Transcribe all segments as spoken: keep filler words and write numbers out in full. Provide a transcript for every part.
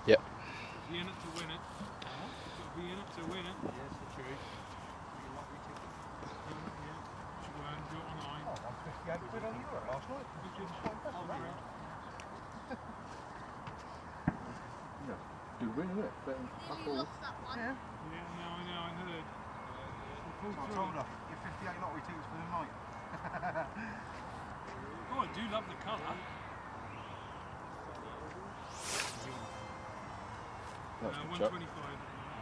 Yep. Be in it to win it. Got to be in it to win it. Yes, the truth. You like your ticket? Yeah. Should go and do it online. Oh, I'm fifty-eight quid on Euro last night. Which is quite impressive. Oh, really? Yeah. Good win, isn't it? Better than Nearly lost that one. Yeah. Yeah, no, I know, I heard. We pulled So I through. told her, get fifty-eight lottery tickets for the night. Oh, I do love the colour. That's Uh, good one shot. twenty-five.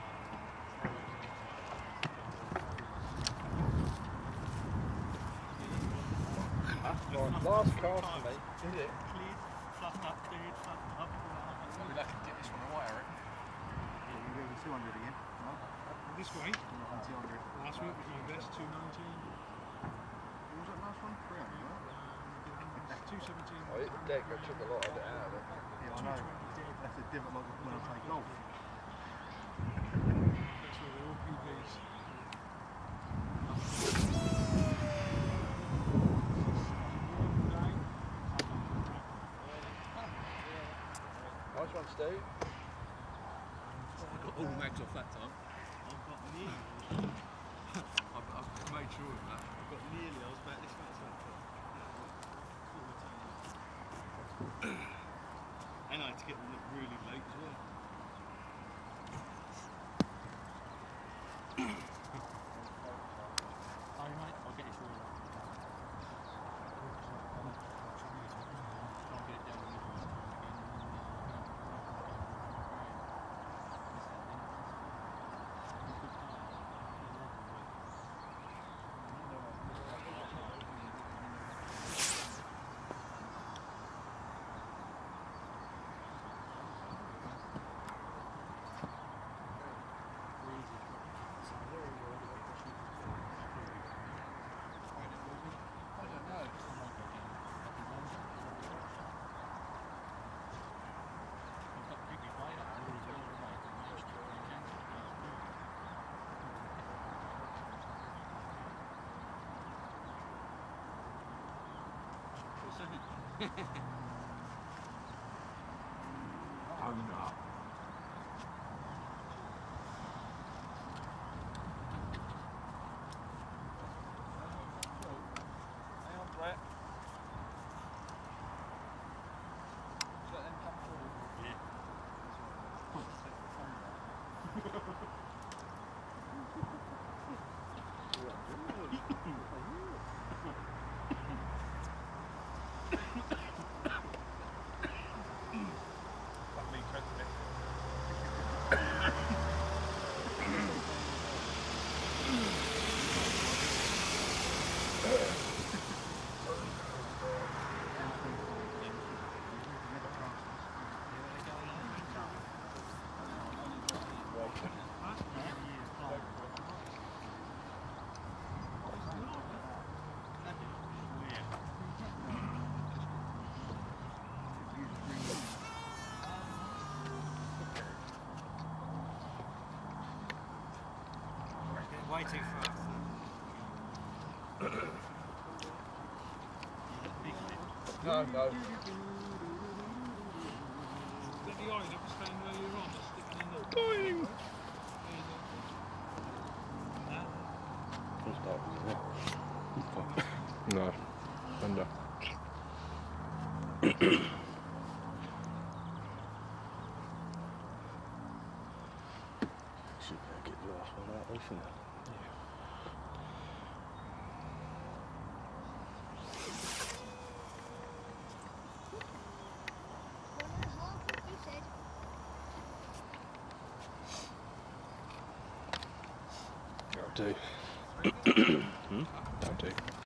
Last cast for me. Is it? Cleared, fluffed up, cleared, fluffed up. Maybe I can dip this one away, I reckon. Yeah, you're going two hundred again. No? This way. You're on two hundred. Last week was my best, two nineteen. What was that last one? three hundred, right? two seventeen. I hit the deck, I took a lot of it out of it. Yeah, I know. That's a divot like when I play golf. That's where they're all P Bs. Nice one, Steve. I got all the mags off that time. I've got nearly. I've, I've made sure of that. I've got nearly. I was about this much on top. And I had to get them up really late as well. Sorry, mate. I'll get it for you. Try and get it down the middle again. Oh no. Hang on, Brett. Let them come through. Yeah. Like me, twenty. Way too fast. No, no. Let the eye up, stand where you're on, sticking in the... Boing! Full stop, isn't it? No. Under. Should better get the last one out, shouldn't it? One and a half, you said. That'll do. Hmm? That'll do.